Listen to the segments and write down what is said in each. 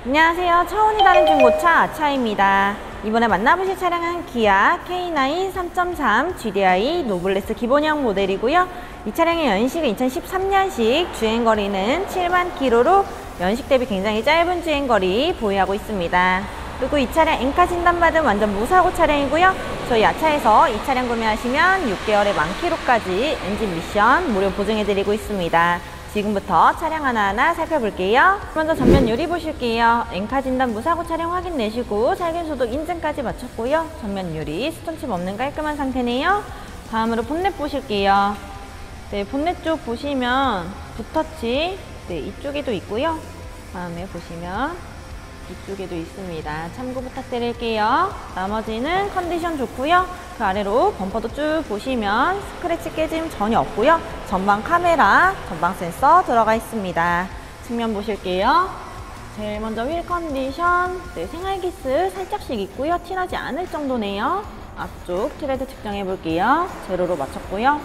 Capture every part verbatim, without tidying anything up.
안녕하세요. 차원이 다른 중고차 아차입니다. 이번에 만나보실 차량은 기아 케이 나인 삼 점 삼 지디아이 노블레스 기본형 모델이고요. 이 차량의 연식은 이천십삼 년식, 주행거리는 칠만 킬로미터로 연식 대비 굉장히 짧은 주행거리 보유하고 있습니다. 그리고 이 차량 엔카 진단받은 완전 무사고 차량이고요. 저희 아차에서 이 차량 구매하시면 육 개월의 만 킬로미터까지 엔진 미션 무료 보증해드리고 있습니다. 지금부터 차량 하나하나 살펴볼게요. 먼저 전면 유리 보실게요. 엔카 진단 무사고 차량 확인 내시고 살균 소독 인증까지 마쳤고요. 전면 유리 스톤칩 없는 깔끔한 상태네요. 다음으로 본넷 보실게요. 네, 본넷 쪽 보시면 붓터치 네, 이쪽에도 있고요. 다음에 보시면 이쪽에도 있습니다. 참고 부탁드릴게요. 나머지는 컨디션 좋고요. 그 아래로 범퍼도 쭉 보시면 스크래치 깨짐 전혀 없고요. 전방 카메라, 전방 센서 들어가 있습니다. 측면 보실게요. 제일 먼저 휠 컨디션, 네, 생활기스 살짝씩 있고요. 티나지 않을 정도네요. 앞쪽 트레드 측정해 볼게요. 제로로 맞췄고요.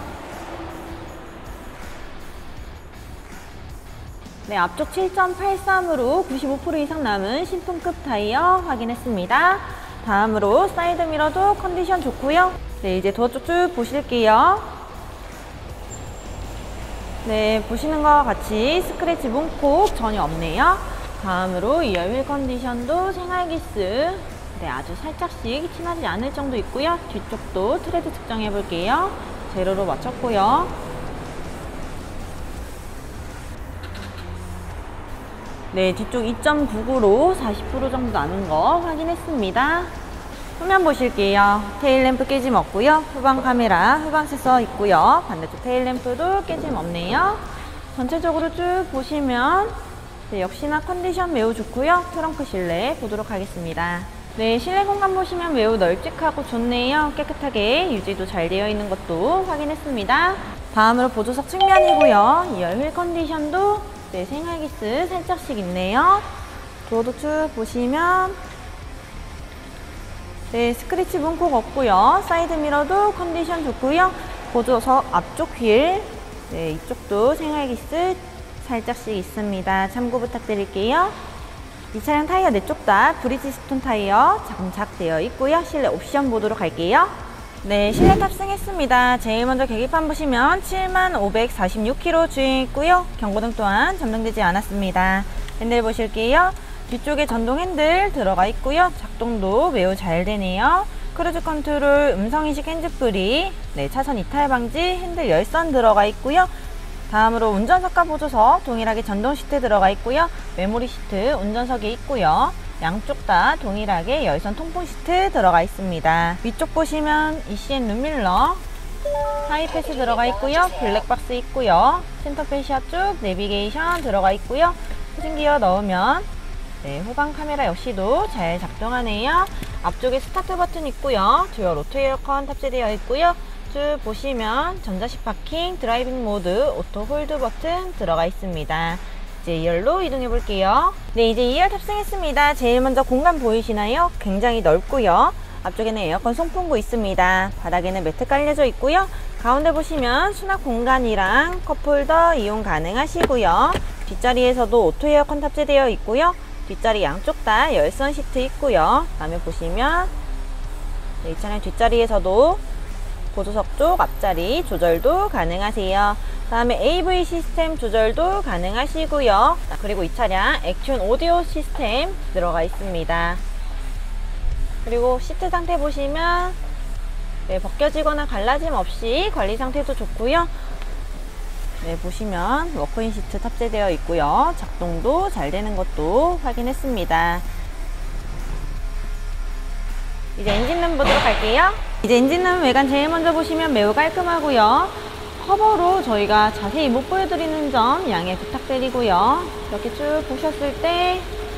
네, 앞쪽 칠 점 팔삼으로 구십오 퍼센트 이상 남은 신품급 타이어 확인했습니다. 다음으로 사이드 미러도 컨디션 좋고요. 네, 이제 도어 쪽 쭉 보실게요. 네, 보시는 것과 같이 스크래치 문콕 전혀 없네요. 다음으로 이어 휠 컨디션도 생활기스 네, 아주 살짝씩 티나지 않을 정도 있고요. 뒤쪽도 트레드 측정해 볼게요. 제로로 맞췄고요. 네, 뒤쪽 이 점 구구로 사십 퍼센트 정도 남은 거 확인했습니다. 후면 보실게요. 테일램프 깨짐 없고요. 후방 카메라, 후방 센서 있고요. 반대쪽 테일램프도 깨짐 없네요. 전체적으로 쭉 보시면 네, 역시나 컨디션 매우 좋고요. 트렁크 실내 보도록 하겠습니다. 네, 실내 공간 보시면 매우 널찍하고 좋네요. 깨끗하게 유지도 잘 되어 있는 것도 확인했습니다. 다음으로 보조석 측면이고요. 이어 휠 컨디션도 네, 생활기스 살짝씩 있네요. 도어도 쭉 보시면 네, 스크래치 문콕 없고요. 사이드 미러도 컨디션 좋고요. 보조석 앞쪽 휠 네, 이쪽도 생활기스 살짝씩 있습니다. 참고 부탁드릴게요. 이 차량 타이어 네 쪽 다 브리지스톤 타이어 장착되어 있고요. 실내 옵션 보도록 할게요. 네, 실내 탑승했습니다. 제일 먼저 계기판 보시면 칠만 오백사십육 킬로미터 주행했고요. 경고등 또한 점등되지 않았습니다. 핸들 보실게요. 뒤쪽에 전동 핸들 들어가 있고요. 작동도 매우 잘 되네요. 크루즈 컨트롤, 음성인식 핸즈프리, 네, 차선 이탈 방지, 핸들 열선 들어가 있고요. 다음으로 운전석과 보조석 동일하게 전동 시트 들어가 있고요. 메모리 시트 운전석에 있고요. 양쪽 다 동일하게 열선 통풍 시트 들어가 있습니다. 위쪽 보시면 이씨엔 룸밀러, 하이패스 들어가 있고요. 블랙박스 있고요. 센터페시아 쪽 내비게이션 들어가 있고요. 후진기어 넣으면 네, 후방 카메라 역시도 잘 작동하네요. 앞쪽에 스타트 버튼 있고요. 듀얼 오토 에어컨 탑재되어 있고요. 쭉 보시면 전자식 파킹, 드라이빙 모드, 오토 홀드 버튼 들어가 있습니다. 이제 이 열로 이동해 볼게요. 네, 이제 이 열 탑승했습니다. 제일 먼저 공간 보이시나요? 굉장히 넓고요. 앞쪽에는 에어컨 송풍구 있습니다. 바닥에는 매트 깔려져 있고요. 가운데 보시면 수납 공간이랑 컵홀더 이용 가능하시고요. 뒷자리에서도 오토 에어컨 탑재되어 있고요. 뒷자리 양쪽 다 열선 시트 있고요. 다음에 보시면 네, 이 차량 뒷자리에서도 보조석 쪽 앞자리 조절도 가능하세요. 다음에 에이브이 시스템 조절도 가능하시고요. 그리고 이 차량 액튠 오디오 시스템 들어가 있습니다. 그리고 시트 상태 보시면 네, 벗겨지거나 갈라짐 없이 관리 상태도 좋고요. 네, 보시면 워크인 시트 탑재되어 있고요. 작동도 잘 되는 것도 확인했습니다. 이제 엔진룸 보도록 할게요. 이제 엔진룸 외관 제일 먼저 보시면 매우 깔끔하고요. 커버로 저희가 자세히 못 보여드리는 점 양해 부탁드리고요. 이렇게 쭉 보셨을 때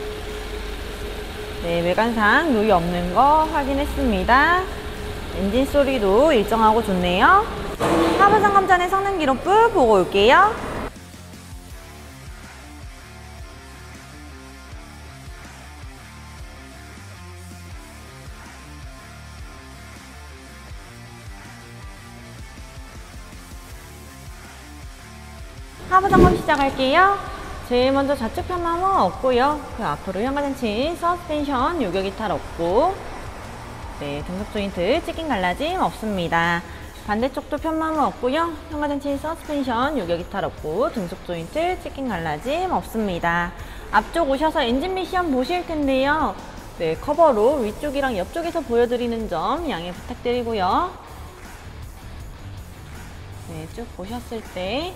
네, 외관상 노이 없는 거 확인했습니다. 엔진 소리도 일정하고 좋네요. 하부 점검 전에 성능 기록부 보고 올게요. 하부 점검 시작할게요. 제일 먼저 좌측 편마모 없고요. 그 앞으로 현가장치 서스펜션 요격 이탈 없고, 네, 등속 조인트 찍힌 갈라짐 없습니다. 반대쪽도 편마모 없고요. 현가장치 서스펜션 요격 이탈 없고, 등속 조인트 찍힌 갈라짐 없습니다. 앞쪽 오셔서 엔진 미션 보실 텐데요. 네, 커버로 위쪽이랑 옆쪽에서 보여드리는 점 양해 부탁드리고요. 네, 쭉 보셨을 때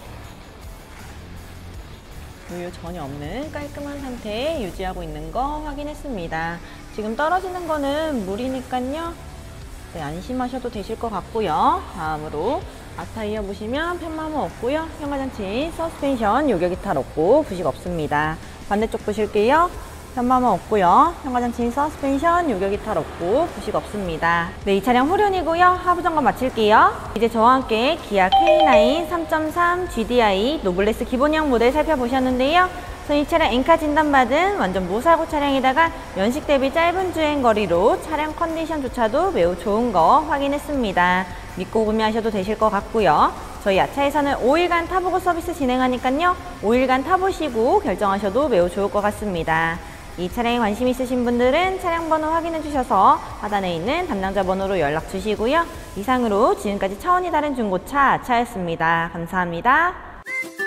누유 전혀 없는 깔끔한 상태 유지하고 있는 거 확인했습니다. 지금 떨어지는 거는 물이니까요. 네, 안심하셔도 되실 것 같고요. 다음으로 앞타이어 보시면 편마모 없고요. 현가장치 서스펜션 요격 이탈 없고 부식 없습니다. 반대쪽 보실게요. 편마모 없고요. 현가장치 서스펜션 요격 이탈 없고 부식 없습니다. 네, 이 차량 후륜이고요. 하부 점검 마칠게요. 이제 저와 함께 기아 케이 나인 삼 점 삼 지디아이 노블레스 기본형 모델 살펴보셨는데요. 전 이 차량 엔카 진단받은 완전 무사고 차량에다가 연식 대비 짧은 주행 거리로 차량 컨디션조차도 매우 좋은 거 확인했습니다. 믿고 구매하셔도 되실 것 같고요. 저희 야차에서는 오 일간 타보고 서비스 진행하니까요. 오 일간 타보시고 결정하셔도 매우 좋을 것 같습니다. 이 차량에 관심 있으신 분들은 차량 번호 확인해 주셔서 하단에 있는 담당자 번호로 연락 주시고요. 이상으로 지금까지 차원이 다른 중고차 차였습니다. 감사합니다.